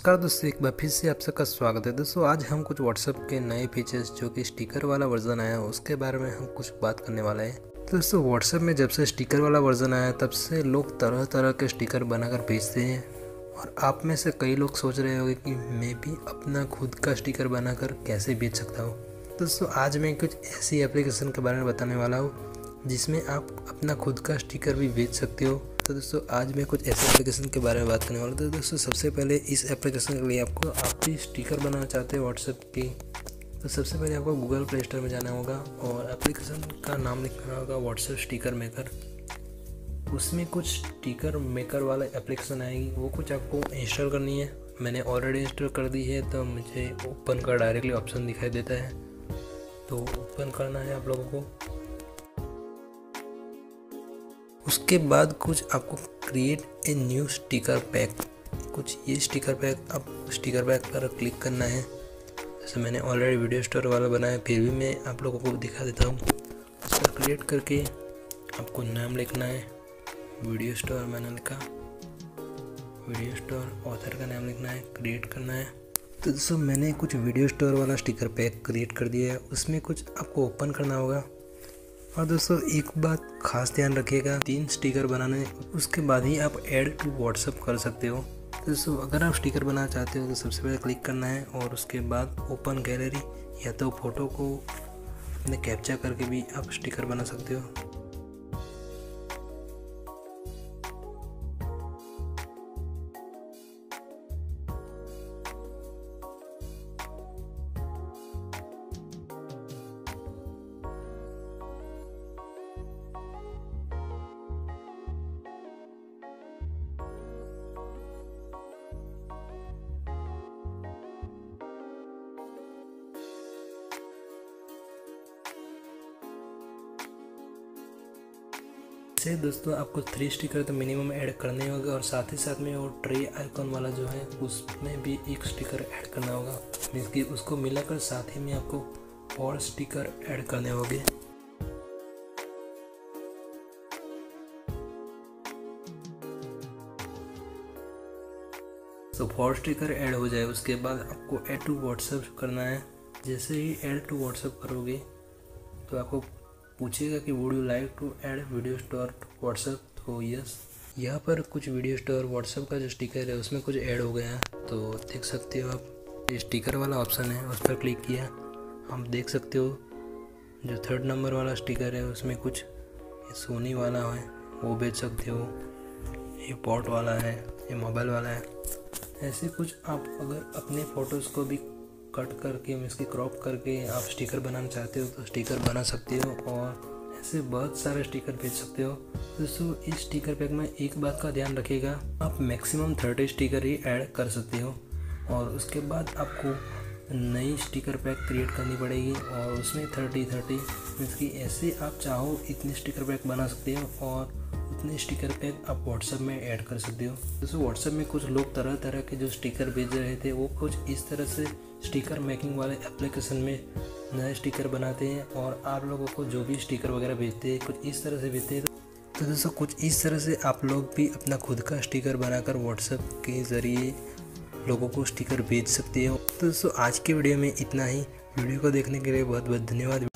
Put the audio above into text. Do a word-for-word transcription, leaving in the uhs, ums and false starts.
नमस्कार दोस्तों, एक बार फिर से आप सबका स्वागत है। दोस्तों आज हम कुछ व्हाट्सएप के नए फीचर्स जो कि स्टिकर वाला वर्जन आया है उसके बारे में हम कुछ बात करने वाले हैं। तो दोस्तों व्हाट्सएप में जब से स्टिकर वाला वर्जन आया तब से लोग तरह तरह के स्टिकर बनाकर भेजते हैं और आप में से कई लोग सोच रहे होंगे कि मैं भी अपना खुद का स्टिकर बनाकर कैसे बेच सकता हूँ। दोस्तों आज मैं कुछ ऐसी एप्लीकेशन के बारे में बताने वाला हूँ जिसमें आप अपना खुद का स्टिकर भी बेच सकते हो। तो दोस्तों आज मैं कुछ ऐसे एप्लीकेशन के बारे में बात करने वाला हूँ। तो दोस्तों सबसे पहले इस एप्लीकेशन के लिए आपको आप भी स्टिकर बनाना चाहते हैं व्हाट्सएप की, तो सबसे पहले आपको गूगल प्ले स्टोर में जाना होगा और एप्लीकेशन का नाम लिखना होगा व्हाट्सएप स्टिकर मेकर। उसमें कुछ स्टिकर मेकर वाला एप्लीकेशन आएगी, वो कुछ आपको इंस्टॉल करनी है। मैंने ऑलरेडी इंस्टॉल कर दी है तो मुझे ओपन का डायरेक्टली ऑप्शन दिखाई देता है, तो ओपन करना है आप लोगों को। उसके बाद कुछ आपको create a new sticker pack, कुछ ये स्टिकर पैक आप स्टिकर पैक पर क्लिक करना है। जैसे मैंने ऑलरेडी वीडियो स्टोर वाला बनाया, फिर भी मैं आप लोगों को दिखा देता हूँ। उस पर क्रिएट करके आपको नाम लिखना है वीडियो स्टोर, मैंने लिखा वीडियो स्टोर, ऑथर का नाम लिखना है, क्रिएट करना है। तो दोस्तों मैंने कुछ वीडियो स्टोर वाला स्टिकर पैक क्रिएट कर दिया है, उसमें कुछ आपको ओपन करना होगा। और दोस्तों एक बात खास ध्यान रखिएगा, तीन स्टिकर बनाने उसके बाद ही आप ऐड टू व्हाट्सएप कर सकते हो। तो दोस्तों अगर आप स्टिकर बनाना चाहते हो तो सबसे पहले क्लिक करना है और उसके बाद ओपन गैलरी, या तो फ़ोटो को अपने कैप्चर करके भी आप स्टिकर बना सकते हो। से दोस्तों आपको थ्री स्टिकर तो मिनिमम ऐड करने होंगे और साथ ही साथ में वो ट्रे आइकॉन वाला जो है उसमें भी एक स्टिकर ऐड करना होगा। मीन्स कि उसको मिलाकर साथ ही में आपको और स्टिकर ऐड करने होंगे। तो फोर स्टिकर ऐड हो जाए उसके बाद आपको ऐड टू व्हाट्सएप करना है। जैसे ही ऐड टू व्हाट्सएप करोगे तो आपको पूछेगा कि would you like to add video store to WhatsApp, तो यस। यहाँ पर कुछ वीडियो स्टोर व्हाट्सएप का जो स्टिकर है उसमें कुछ ऐड हो गया है, तो देख सकते हो आप। ये स्टिकर वाला ऑप्शन है, उस पर क्लिक किया, हम देख सकते हो जो थर्ड नंबर वाला स्टिकर है उसमें कुछ ये सोनी वाला है वो बेच सकते हो, ये पॉट वाला है, ये मोबाइल वाला है। ऐसे कुछ आप अगर अपने फ़ोटोज़ को भी कट करके इसकी क्रॉप करके आप स्टिकर बनाना चाहते हो तो स्टिकर बना सकते हो और ऐसे बहुत सारे स्टिकर भेज सकते हो। दोस्तों इस स्टिकर पैक में एक बात का ध्यान रखिएगा, आप मैक्सिमम थर्टी स्टिकर ही ऐड कर सकते हो और उसके बाद आपको नई स्टिकर पैक क्रिएट करनी पड़ेगी और उसमें थर्टी थर्टी मीन्स कि ऐसे आप चाहो इतने स्टिकर पैक बना सकते हो और उतने स्टिकर पैक आप व्हाट्सएप में ऐड कर सकते हो। दोस्तों व्हाट्सएप में कुछ लोग तरह तरह के जो स्टिकर भेज रहे थे वो कुछ इस तरह से स्टिकर मेकिंग वाले एप्लीकेशन में नए स्टिकर बनाते हैं और आप लोगों को जो भी स्टिकर वगैरह भेजते हैं कुछ इस तरह से भेजते हैं। तो दोस्तों कुछ इस तरह से आप लोग भी अपना खुद का स्टिकर बनाकर व्हाट्सएप के ज़रिए लोगों को स्टिकर भेज सकते हो। तो दोस्तों आज के वीडियो में इतना ही। वीडियो को देखने के लिए बहुत बहुत धन्यवाद।